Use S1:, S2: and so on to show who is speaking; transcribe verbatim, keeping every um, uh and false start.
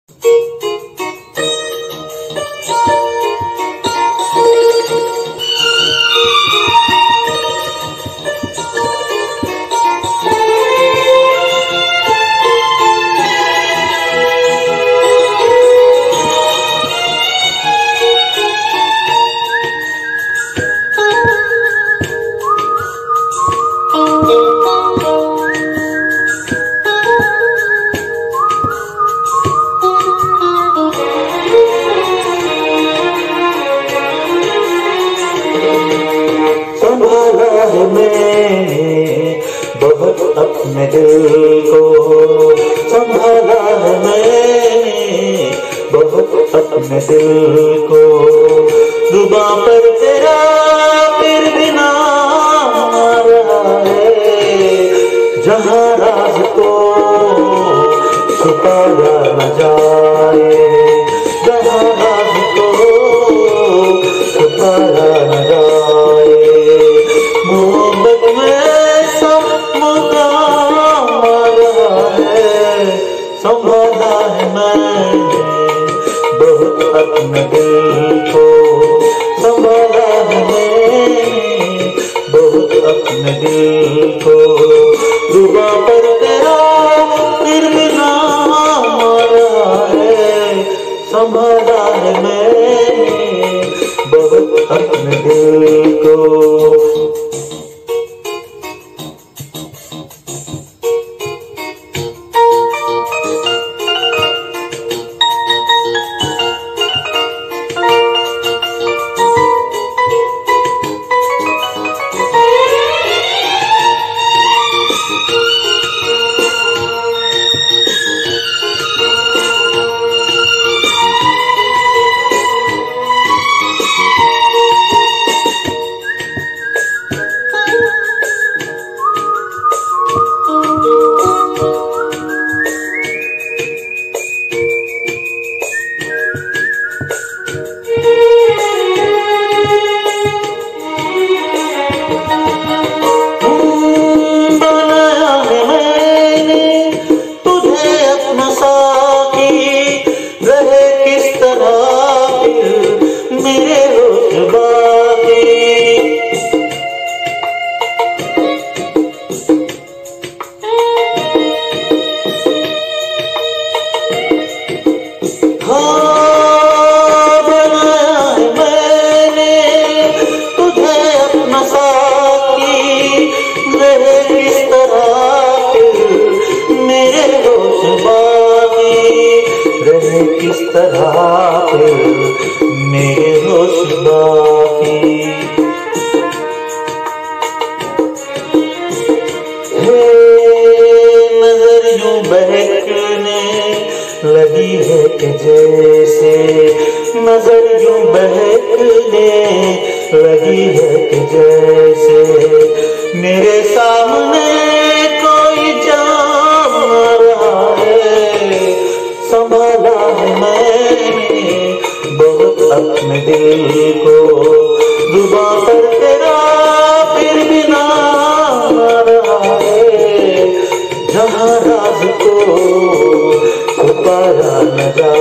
S1: संभाला है मैंने बहुत अपने दिल को, संभाला है मैंने बहुत अपने दिल को। जुबां पर तेरा फिर भी नाम आ रहा है, जहाँ राज को छुपाया न जाए, जहाँ राज को छुपाया न जाए। मोहब्बत में सब मुकाम आ रहा है, संभाला है मैंने बहुत अपने दिल को, संभाला है मैंने बहुत अपने दिल को। जुबां पर तेरा फिर भी नाम आ रहा है, संभाला है मैंने बहुत अपने दिल को। किस तरह पे मेरे होश बाकी, हे नजर यूं बहकने लगी है कि जैसे, नजर यूं बहकने लगी है कि जैसे मेरे सामने कोई जाम आ रहा है। संभाला है मैंने बहुत अपने दिल को, जुबां पर तेरा फिर भी नाम आ रहा है, जहाँ राज को छुपाया न जाए।